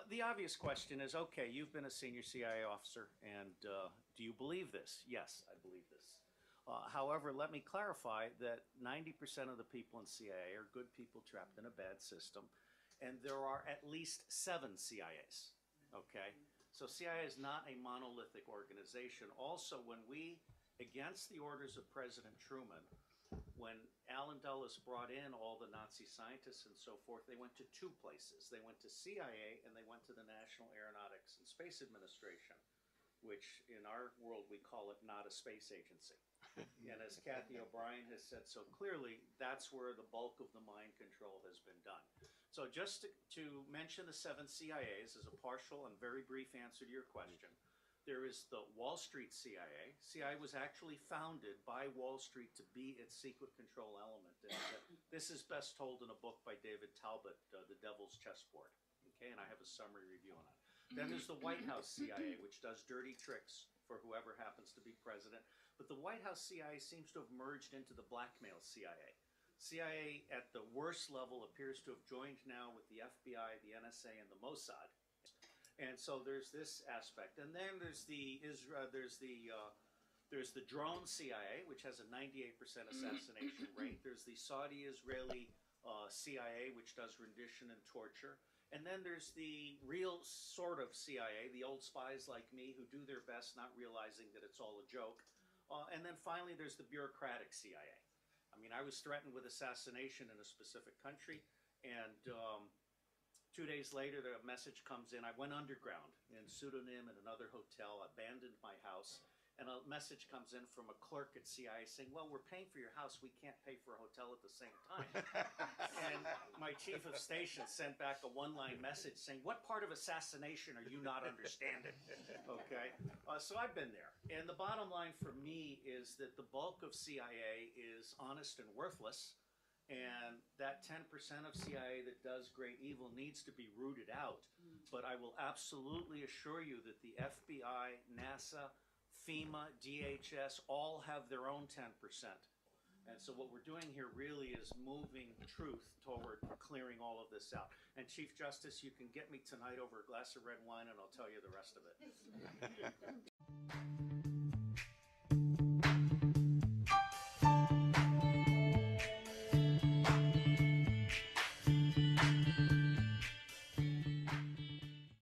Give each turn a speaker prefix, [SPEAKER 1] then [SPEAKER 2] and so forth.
[SPEAKER 1] The obvious question is, okay, you've been a senior CIA officer, and do you believe this? Yes, I believe this. However, let me clarify that 90% of the people in CIA are good people trapped in a bad system, and there are at least 7 CIAs, okay? So CIA is not a monolithic organization. Also, when we, against the orders of President Truman, when Allen Dulles brought in all the Nazi scientists and so forth, they went to 2 places. They went to CIA and they went to the National Aeronautics and Space Administration, which in our world we call it not a space agency. And as Kathy O'Brien has said so clearly, that's where the bulk of the mind control has been done. So just to mention the 7 CIAs as a partial and very brief answer to your question, there is the Wall Street CIA. CIA was actually founded by Wall Street to be its secret control element. And this is best told in a book by David Talbot, The Devil's Chessboard. Okay, and I have a summary review on it. Then there's the White House CIA, which does dirty tricks for whoever happens to be president. But the White House CIA seems to have merged into the blackmail CIA. CIA at the worst level appears to have joined now with the FBI, the NSA, and the Mossad. And so there's this aspect, and then there's the drone CIA, which has a 98% assassination rate. There's the Saudi-Israeli CIA, which does rendition and torture. And then there's the real sort of CIA, the old spies like me who do their best, not realizing that it's all a joke. And then finally, there's the bureaucratic CIA. I mean, I was threatened with assassination in a specific country, and 2 days later, the message comes in. I went underground in pseudonym in another hotel, abandoned my house, and a message comes in from a clerk at CIA saying, well, we're paying for your house. We can't pay for a hotel at the same time. And my chief of station sent back a one-line message saying, what part of assassination are you not understanding? Okay, so I've been there. And the bottom line for me is that the bulk of CIA is honest and worthless. And that 10% of CIA that does great evil needs to be rooted out. But I will absolutely assure you that the FBI, NASA, FEMA, DHS all have their own 10%. And so what we're doing here really is moving truth toward clearing all of this out. And Chief Justice, you can get me tonight over a glass of red wine and I'll tell you the rest of it.